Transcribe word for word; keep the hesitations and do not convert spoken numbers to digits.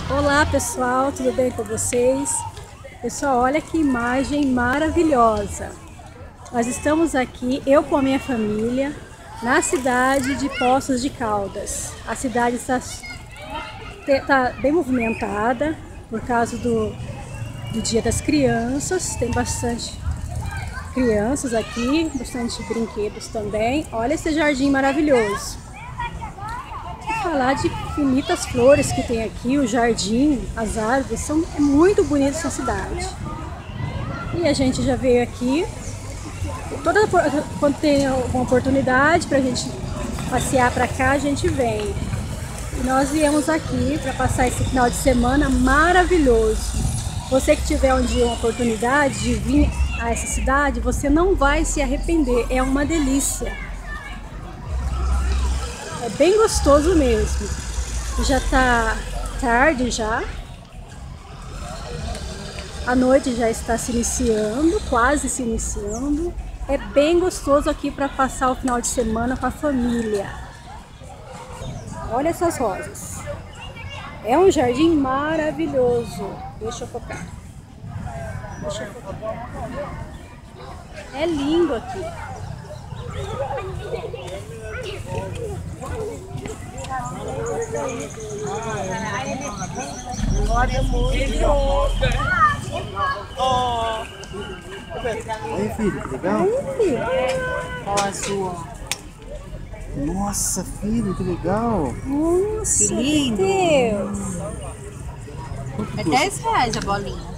Olá pessoal, tudo bem com vocês? Pessoal, olha que imagem maravilhosa! Nós estamos aqui, eu com a minha família, na cidade de Poços de Caldas. A cidade está, está bem movimentada por causa do, do Dia das Crianças. Tem bastante crianças aqui, bastante brinquedos também. Olha esse jardim maravilhoso! Falar de infinitas flores que tem aqui, o jardim, as árvores, são é muito bonita essa cidade. E a gente já veio aqui, toda quando tem alguma oportunidade para a gente passear para cá, a gente vem. E nós viemos aqui para passar esse final de semana maravilhoso. Você que tiver um dia uma oportunidade de vir a essa cidade, você não vai se arrepender, é uma delícia. É bem gostoso mesmo. Já tá tarde já. A noite já está se iniciando, quase se iniciando. É bem gostoso aqui para passar o final de semana com a família. Olha essas rosas. É um jardim maravilhoso. Deixa eu focar. Deixa eu focar. É lindo aqui. Oi, filho, que legal? Oi, filho. Qual a sua? Nossa, filho, que legal! Nossa, Que lindo. Deus. É dez reais a bolinha.